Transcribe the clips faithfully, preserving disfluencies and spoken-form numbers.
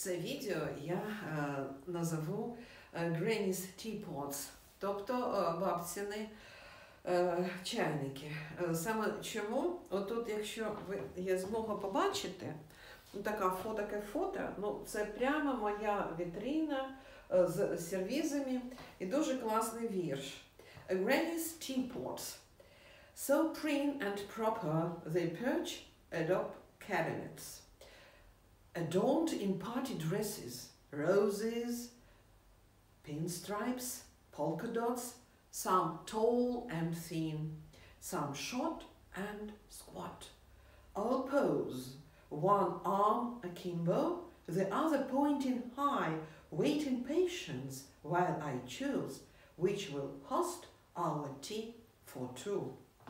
Це відео я е, назову Granny's Teapots, тобто е, бабціни е, чайники. Е, саме чому? Отут, якщо ви є змога побачити, ну, така фото, таке фото, ну, це прямо моя вітрина е, з сервізами і дуже класний вірш. Granny's Teapots. So prim and proper they perch atop cabinets, adorned in party dresses, roses, pinstripes, polka dots, some tall and thin, some short and squat. All pose, one arm akimbo, the other pointing high, waiting patience while I choose which will host our tea for two.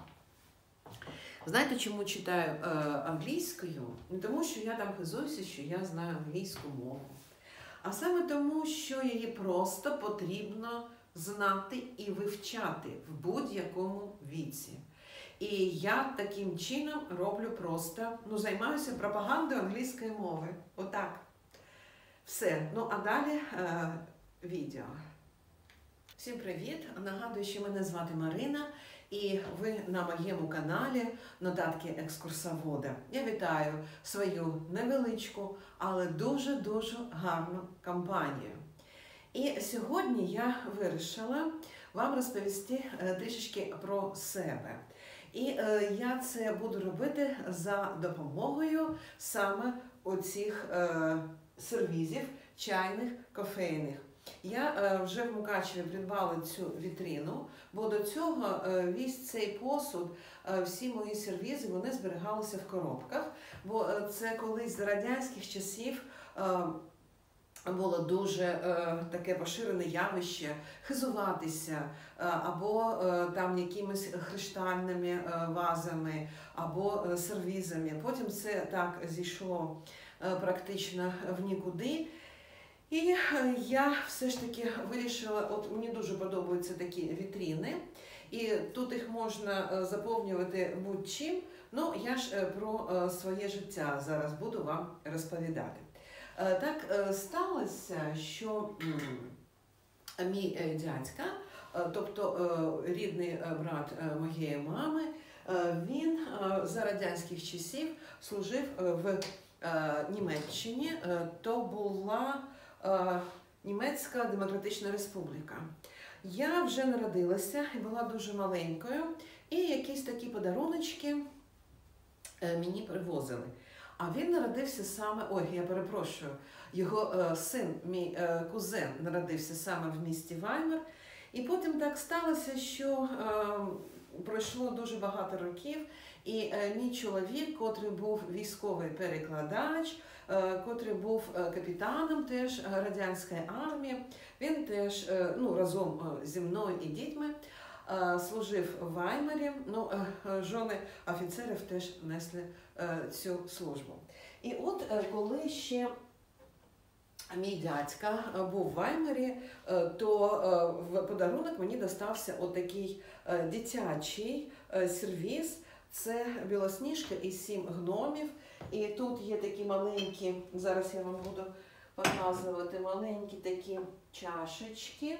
Знаєте, чому читаю е, англійською? Не тому, що я там хизуюся, що я знаю англійську мову. А саме тому, що її просто потрібно знати і вивчати в будь-якому віці. І я таким чином роблю просто, ну, займаюся пропагандою англійської мови. Отак. Все. Ну, а далі е, відео. Всім привіт! Нагадую, що мене звати Марина, і ви на моєму каналі Нотатки екскурсовода. Я вітаю свою невеличку, але дуже-дуже гарну компанію. І сьогодні я вирішила вам розповісти трішечки про себе. І е, я це буду робити за допомогою саме оцих е, сервізів чайних, кофейних. Я е, вже в Мукачеві придбала цю вітрину, бо до цього е, весь цей посуд, е, всі мої сервізи, вони зберігалися в коробках, бо е, це колись з радянських часів е, було дуже е, таке поширене явище хизуватися е, або е, там якимись хриштальними е, вазами, або е, сервізами. Потім це так зійшло е, практично в нікуди. І я все ж таки вирішила, от мені дуже подобаються такі вітрини, і тут їх можна заповнювати будь-чим, ну я ж про своє життя зараз буду вам розповідати. Так сталося, що мій дядька, тобто рідний брат моєї мами, він за радянських часів служив в Німеччині, то була Німецька Демократична Республіка. Я вже народилася і була дуже маленькою, і якісь такі подаруночки мені привозили. А він народився саме, ой, я перепрошую, його син, мій кузен, народився саме в місті Ваймар. І потім так сталося, що пройшло дуже багато років, і мій чоловік, котрий був військовий перекладач, котрий був капітаном теж радянської армії, він теж, ну, разом зі мною і дітьми служив в Ваймарі, ну, жони офіцерів теж несли цю службу. І от коли ще мій дядька був в Ваймарі, то в подарунок мені достався отакий дитячий сервіз. Це білосніжка і сім гномів. І тут є такі маленькі, зараз я вам буду показувати, маленькі такі чашечки.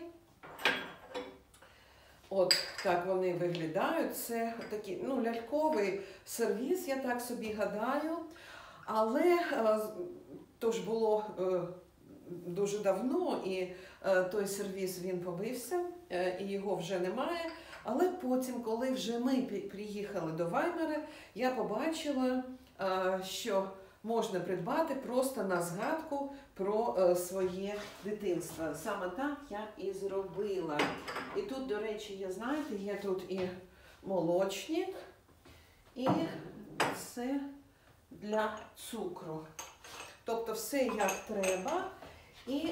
От так вони виглядають. Це такий, ну, ляльковий сервіз, я так собі гадаю. Але то ж було дуже давно, і той сервіз він побився, і його вже немає. Але потім, коли вже ми приїхали до Ваймара, я побачила, що можна придбати просто на згадку про своє дитинство. Саме так я і зробила. І тут, до речі, є, знаєте, є тут і молочник, і все для цукру. Тобто все як треба. І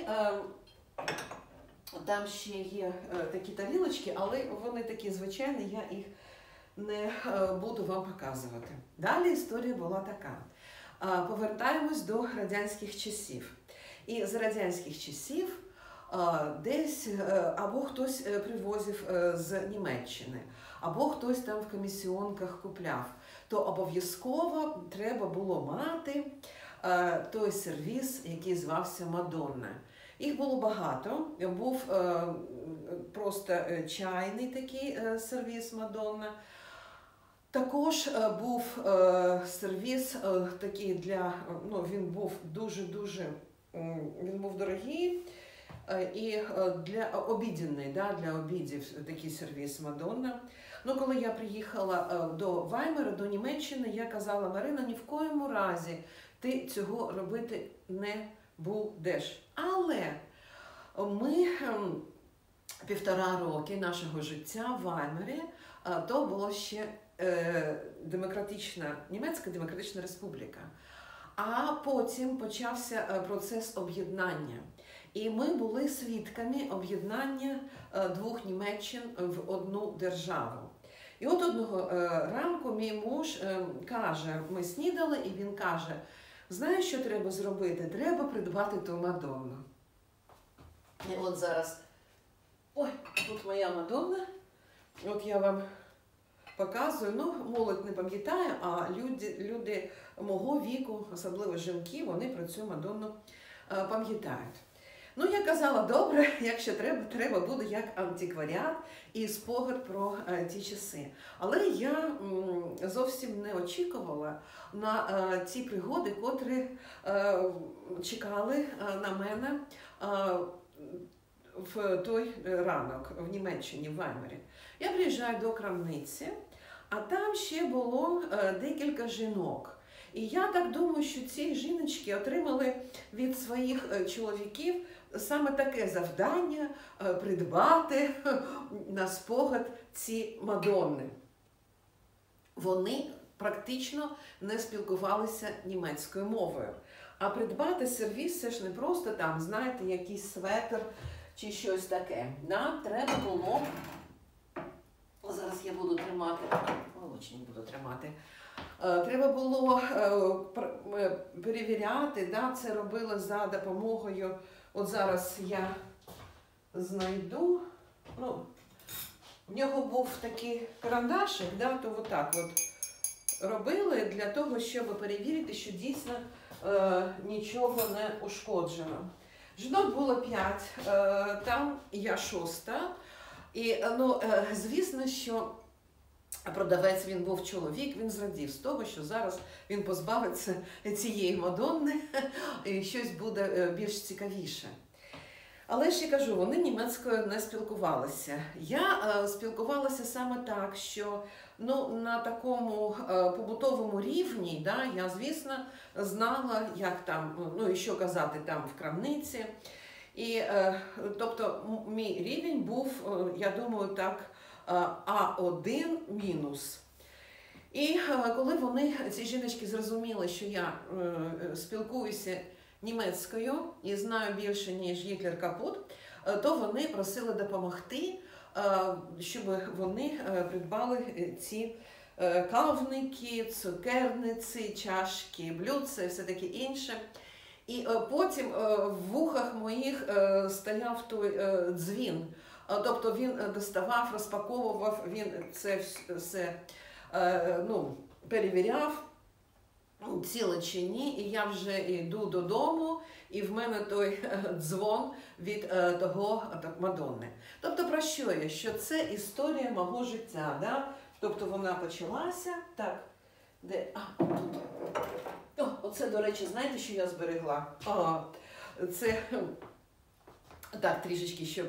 там ще є такі тарілочки, але вони такі звичайні, я їх не буду вам показувати. Далі історія була така. Повертаємось до радянських часів. І з радянських часів десь або хтось привозив з Німеччини, або хтось там в комісіонках купляв, то обов'язково треба було мати той сервіс, який звався Мадонна. Їх було багато. Був просто чайний такий сервіс Мадонна. Також був сервіс такий для, ну, він був дуже-дуже, він був дорогий і для обіденний, да, для обідів такий сервіс Мадонна. Ну, коли я приїхала до Ваймера, до Німеччини, я казала: Марина, ні в коєму разі ти цього робити не будеш. Але ми півтора роки нашого життя в Ваймері, то було ще демократична, Німецька Демократична Республіка. А потім почався процес об'єднання. І ми були свідками об'єднання двох Німеччин в одну державу. І от одного ранку мій муж каже, ми снідали, і він каже: знаєш, що треба зробити? Треба придбати ту Мадонну. І от зараз, ой, тут моя Мадонна, от я вам показую, ну, молодь не пам'ятає, а люди, люди мого віку, особливо жінки, вони про цю Мадонну пам'ятають. Ну, я казала, добре, якщо треба, треба буде як антикваріат і спогад про е, ті часи. Але я м, зовсім не очікувала на е, ті пригоди, котрі е, чекали е, на мене е, в той ранок в Німеччині, в Ваймері. Я приїжджаю до крамниці, а там ще було е, декілька жінок. І я так думаю, що ці жіночки отримали від своїх чоловіків саме таке завдання – придбати на спогад ці Мадонни. Вони практично не спілкувалися німецькою мовою. А придбати сервіс – це ж не просто там, знаєте, якийсь светр чи щось таке. Нам треба було, зараз я буду тримати, молочник буду тримати, треба було перевіряти, да, це робили за допомогою, от зараз я знайду, ну, в нього був такий карандашик, да, то отак от робили для того, щоб перевірити, що дійсно е, нічого не ушкоджено. Жінок було п'ять, е, там я шоста, і, ну, е, звісно, що продавець, він був чоловік, він зрадів з того, що зараз він позбавиться цієї Мадонни і щось буде більш цікавіше. Але ж я кажу, вони німецькою не спілкувалися. Я е, спілкувалася саме так, що, ну, на такому е, побутовому рівні, да, я, звісно, знала, як там, ну, і що казати там в крамниці. І, е, тобто, мій рівень був, е, я думаю, так, а один мінус. І коли вони, ці жіночки, зрозуміли, що я е, спілкуюся німецькою і знаю більше, ніж Гітлер Капут, то вони просили допомогти, е, щоб вони е, придбали ці е, кавники, цукерниці, чашки, блюдце і все таке інше. І е, потім е, в вухах моїх е, стояв той е, дзвін. Тобто він доставав, розпаковував, він це все ну, перевіряв, ціле чи ні, і я вже йду додому, і в мене той дзвон від того Мадонни. Тобто про що я? Що це історія мого життя, да? Тобто вона почалася, так, де, а, тут. О, оце, до речі, знаєте, що я зберегла? А, це, так, трішечки, щоб...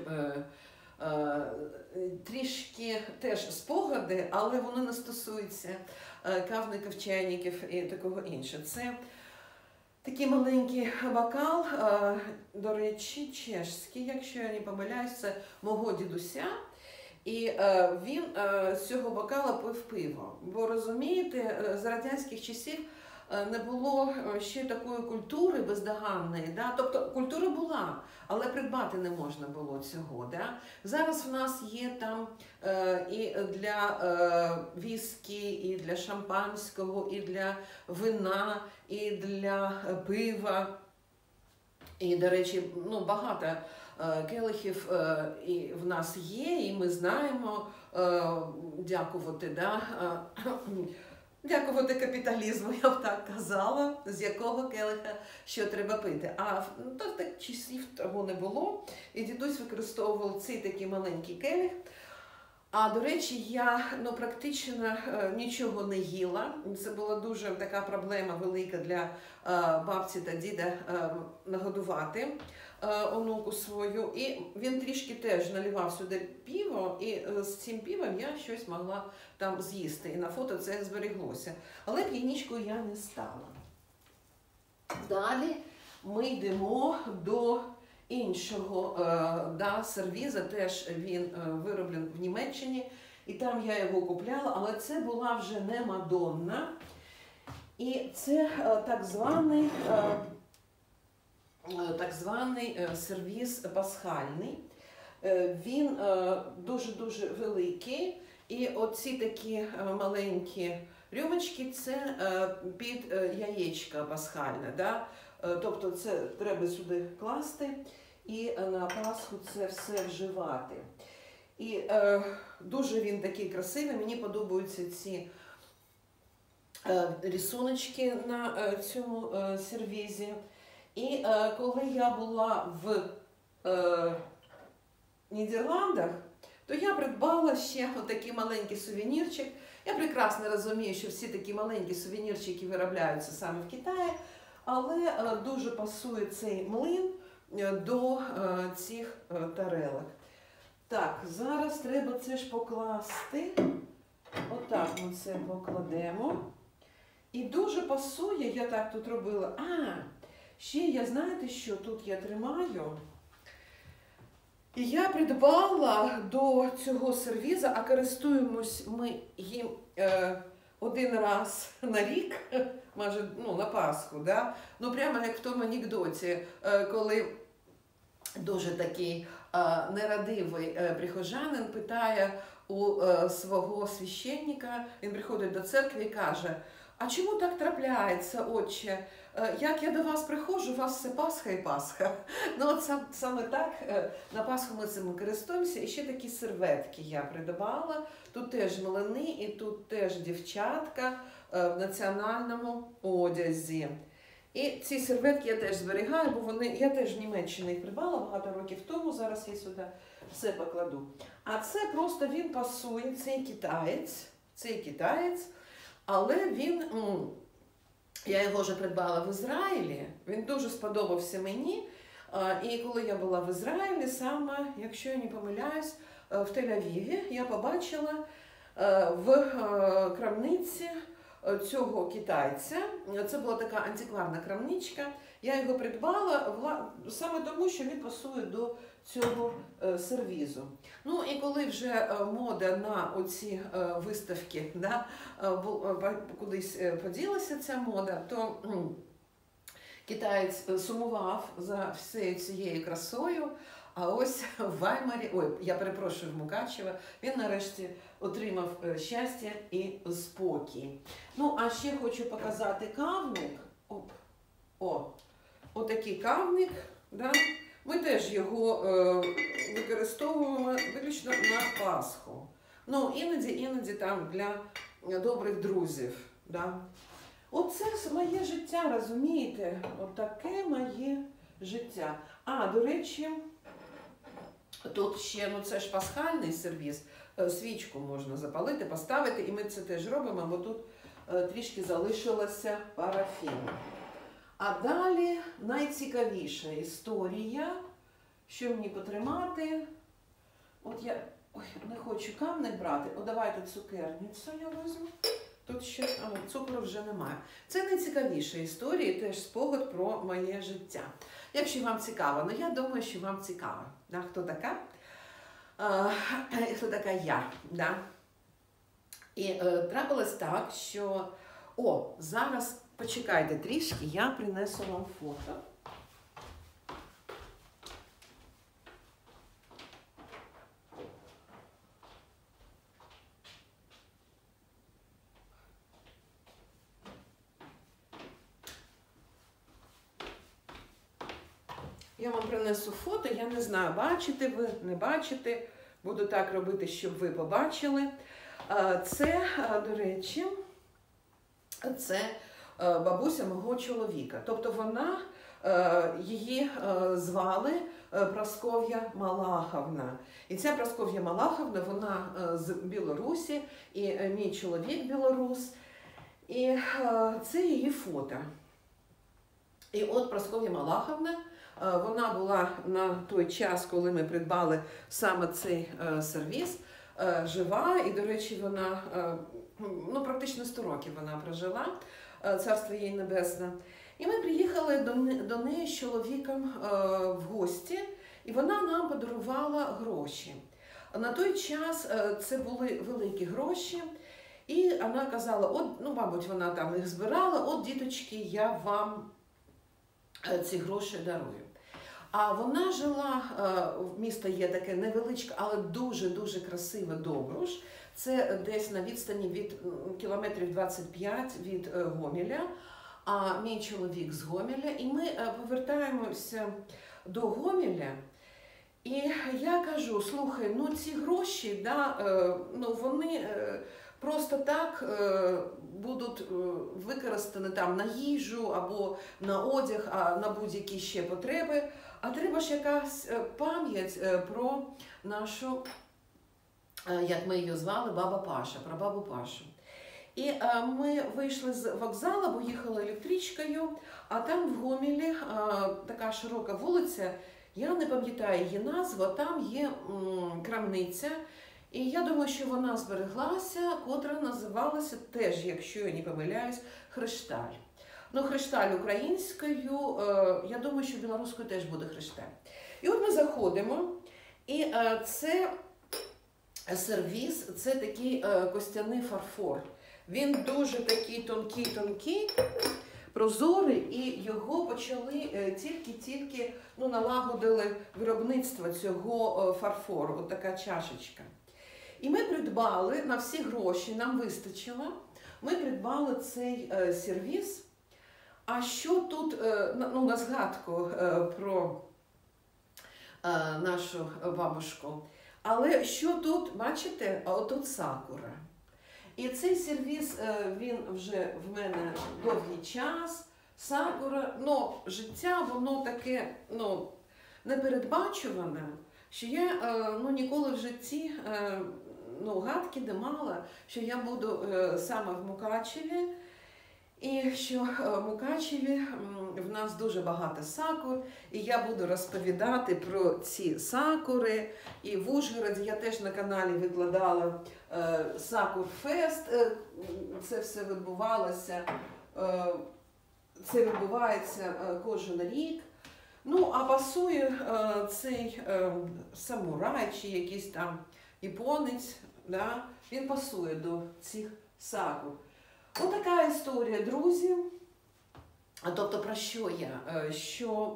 Трішки теж спогади, але вони не стосуються кавників, чайників і такого іншого. Це такий маленький бокал, до речі, чешський, якщо я не помиляюсь, це мого дідуся. І він з цього бокала пив пиво. Бо, розумієте, з радянських часів не було ще такої культури бездоганної. Да? Тобто культура була, але придбати не можна було цього. Да? Зараз в нас є там е, і для е, віскі, і для шампанського, і для вина, і для пива. І, до речі, ну, багато е, келихів е, і в нас є, і ми знаємо, е, дякувати, да? дякувати капіталізму, я б так казала, з якого келиха що треба пити. А ну, так, так часів того не було. І дідусь використовував цей такий маленький келих. А, до речі, я ну, практично е, нічого не їла. Це була дуже така проблема велика для е, бабці та діда е, нагодувати е, онуку свою. І він трішки теж наливав сюди пиво, і е, з цим пивом я щось могла там з'їсти. І на фото це зберіглося. Але п'янічкою я не стала. Далі ми йдемо до іншого е, да, сервіза, теж він е, вироблений в Німеччині, і там я його купляла, але це була вже не Мадонна. І це е, так званий, е, е, так званий е, сервіз пасхальний. Е, він дуже-дуже е, великий, і оці такі е, маленькі рюмочки – це е, під е, яєчка пасхальне. Да? Е, тобто це треба сюди класти і на Пасху це все вживати. І е, дуже він такий красивий, мені подобаються ці е, рисуночки на е, цьому е, сервізі. І е, коли я була в е, Нідерландах, то я придбала ще отакий маленький сувенірчик. Я прекрасно розумію, що всі такі маленькі сувенірчики виробляються саме в Китаї, але е, дуже пасує цей млин до е, цих е, тарелок. Так, зараз треба це ж покласти. Отак ми це покладемо. І дуже пасує, я так тут робила. А, ще я, знаєте що, тут я тримаю. І я придбала до цього сервіза, а користуємось ми їм е, один раз на рік, майже ну, на Пасху, да? Ну прямо як в тому анекдоті, е, коли дуже такий е, нерадивий е, прихожанин питає у е, свого священника, він приходить до церкви і каже: а чому так трапляється, отче? Як я до вас приходжу, у вас все Пасха і Пасха. Ну от сам, саме так, на Пасху ми цим користуємося. І ще такі серветки я придбала. Тут теж млини і тут теж дівчатка в національному одязі. І ці серветки я теж зберігаю, бо вони, я теж в Німеччині їх придбала багато років тому, зараз я сюди все покладу. А це просто він пасує, цей китаєць, цей китаєць, але він... Я його вже придбала в Ізраїлі, він дуже сподобався мені. І коли я була в Ізраїлі, саме, якщо я не помиляюсь, в Тель-Авіві, я побачила в крамниці цього китайця. Це була така антикварна крамничка. Я його придбала саме тому, що він пасує до цього сервізу. Ну і коли вже мода на оці виставки, да, кудись поділася ця мода, то китаєць сумував за всією цією красою, а ось в Ваймарі, ой, я перепрошую, в Мукачево, він нарешті отримав щастя і спокій. Ну, а ще хочу показати кавник. Оп. О, отакий кавник, да. Ми теж його е, використовуємо виключно на Пасху. Ну, іноді-іноді там для добрих друзів. Да? Оце моє життя, розумієте? Отаке моє життя. А, до речі, тут ще, ну це ж пасхальний сервіз, свічку можна запалити, поставити, і ми це теж робимо, бо тут е, трішки залишилося парафіну. А далі найцікавіша історія, що мені потримати. От я ой, не хочу камник брати, о, давайте цукерницю я візьму. Тут ще а, цукру вже немає. Це найцікавіша історія, теж спогад про моє життя. Якщо вам цікаво, ну я думаю, що вам цікаво. Да? Хто така? А, хто така я? Да? І е, трапилось так, що о, зараз почекайте трішки, я принесу вам фото. Я вам принесу фото, я не знаю, бачите ви, не бачите. Буду так робити, щоб ви побачили. Це, до речі, це бабуся мого чоловіка. Тобто вона, її звали Прасков'я Малаховна. І ця Прасков'я Малаховна, вона з Білорусі, і мій чоловік білорус. І це її фото. І от Прасков'я Малаховна, вона була на той час, коли ми придбали саме цей сервіс, жива. І, до речі, вона, ну, практично сто років вона прожила, царство їй небесне. І ми приїхали до, до неї з чоловіком в гості, і вона нам подарувала гроші. На той час це були великі гроші. І вона казала, от, ну, мабуть, вона там їх збирала, от, діточки, я вам ці гроші дарую. А вона жила, місто є таке невеличке, але дуже-дуже красиве Добруж. Це десь на відстані від кілометрів двадцять п'ять від Гомеля, а мій чоловік з Гомеля. І ми повертаємося до Гомеля. І я кажу, слухай, ну ці гроші, да, ну, вони просто так будуть використані там на їжу або на одяг, а на будь-які ще потреби. А треба ж якась пам'ять про нашу, як ми її звали, баба Паша, про бабу Пашу. І ми вийшли з вокзалу, бо їхали електричкою, а там в Гомелі така широка вулиця, я не пам'ятаю її назву, там є крамниця. І я думаю, що вона збереглася, котра називалася теж, якщо я не помиляюсь, Хрешталь. Ну, Хрешталь українською, я думаю, що білоруською теж буде Хрешталь. І от ми заходимо, і це сервіс, це такий костяний фарфор. Він дуже такий тонкий-тонкий, прозорий, і його почали тільки-тільки, ну, налагодили виробництво цього фарфору, от така чашечка. І ми придбали, на всі гроші нам вистачило, ми придбали цей е, сервіс. А що тут, е, ну, на згадку е, про е, нашу бабушку, але що тут, бачите, отут сакура. І цей сервіс, е, він вже в мене довгий час, сакура, ну, життя, воно таке, ну, непередбачуване, що я, е, ну, ніколи в житті, е, ну, гадки не мала, що я буду е, саме в Мукачеві, і що в Мукачеві в нас дуже багато сакур, і я буду розповідати про ці сакури. І в Ужгороді я теж на каналі викладала е, Сакур-фест, е, це все відбувалося, е, це відбувається е, кожен рік. Ну, а пасує е, цей е, самурай чи якийсь там японець, да, він пасує до цих сакур. Отака історія, друзі. Тобто, про що я? Що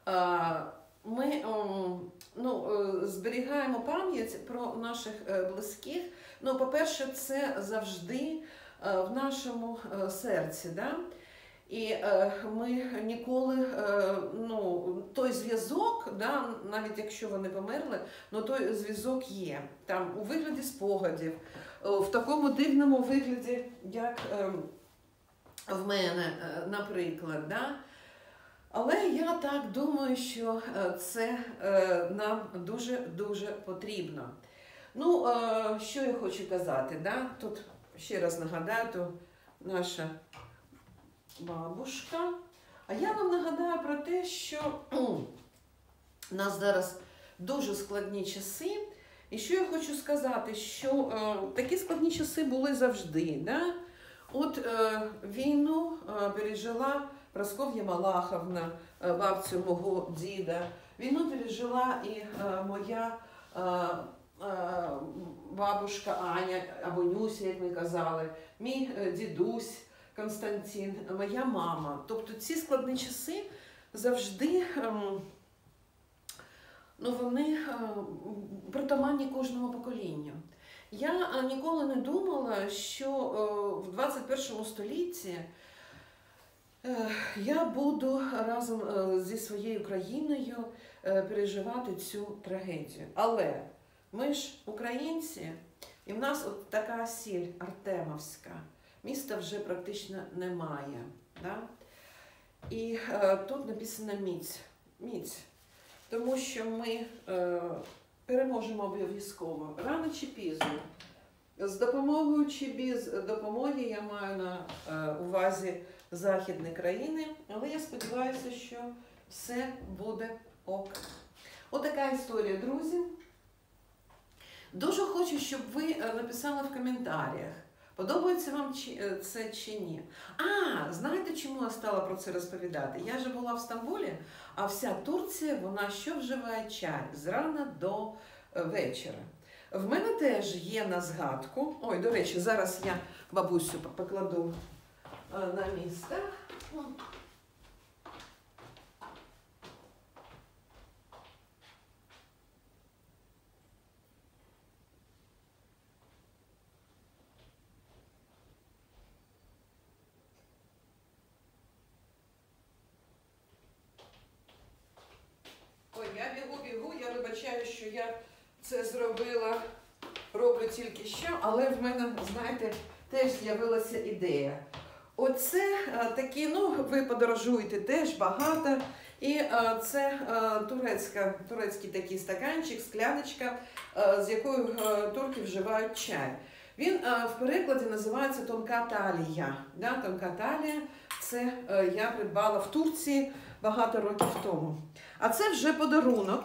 ми, ну, зберігаємо пам'ять про наших близьких. Ну, по-перше, це завжди в нашому серці, да? І ми ніколи, ну, той зв'язок, да, навіть якщо вони померли, ну, той зв'язок є. Там у вигляді спогадів, в такому дивному вигляді, як е, в мене, е, наприклад. Да? Але я так думаю, що це е, нам дуже-дуже потрібно. Ну, е, що я хочу казати, да? Тут ще раз нагадаю, то наша бабушка. А я вам нагадаю про те, що у нас зараз дуже складні часи. І що я хочу сказати, що е, такі складні часи були завжди. Да? От е, війну е, пережила Прасков'я Малаховна, е, бабцю мого діда. Війну пережила і е, моя е, е, бабушка Аня, або Нюся, як ми казали, мій е, дідусь Константин, моя мама. Тобто ці складні часи завжди... Е, Ну, вони притаманні кожному поколінню. Я ніколи не думала, що в двадцять першому столітті я буду разом зі своєю країною переживати цю трагедію. Але ми ж українці, і в нас от така сіль артемовська. міста вже практично немає. Да? І е, тут написано міць. Міць. Тому що ми е, переможемо обов'язково, рано чи пізно. З допомогою чи без допомоги я маю на е, увазі західні країни, але я сподіваюся, що все буде ок. Отака історія, друзі. Дуже хочу, щоб ви написали в коментарях, подобається вам це чи ні. А, знаєте, чому я стала про це розповідати? Я же була в Стамбулі, а вся Турція, вона що вживає чай з рана до вечора. В мене теж є на згадку. Ой, до речі, зараз я бабусю покладу на місце. Ой, я бігу-бігу, я вибачаю, що я це зробила, роблю тільки що, але в мене, знаєте, теж з'явилася ідея. Оце такі, ну, ви подорожуєте теж багато, і це турецька, турецький такий стаканчик, скляночка, з якою турки вживають чай. Він в перекладі називається тонка талія. Да? Тонка талія – це я придбала в Турції багато років тому. А це вже подарунок.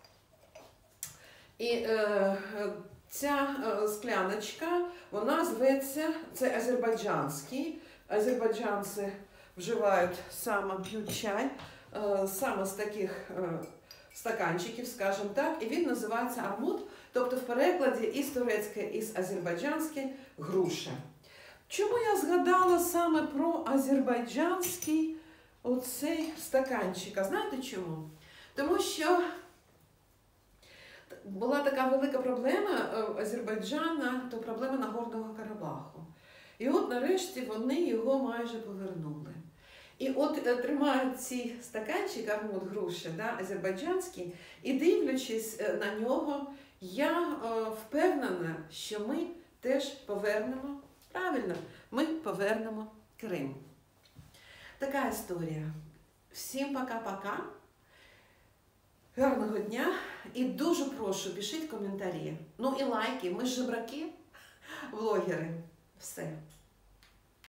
І е, ця е, скляночка, вона зветься, це азербайджанський. Азербайджанці вживають саме, п'ють чай, е, саме з таких е, стаканчиків, скажімо так. І він називається армуд, тобто в перекладі із турецьке, із азербайджанське груша. Чому я згадала саме про азербайджанський оцей стаканчик? А знаєте чому? Тому що була така велика проблема Азербайджана, то проблема Нагорного Карабаху. І от нарешті вони його майже повернули. І от тримають ці стаканчик, армуд груша, да, азербайджанський, і дивлячись на нього, я е, впевнена, що ми теж повернемо, правильно, ми повернемо Крим. Така історія. Всім пока-пока. Гарного дня і дуже прошу, пишіть коментарі. Ну і лайки, ми ж жебраки, блогери. Все.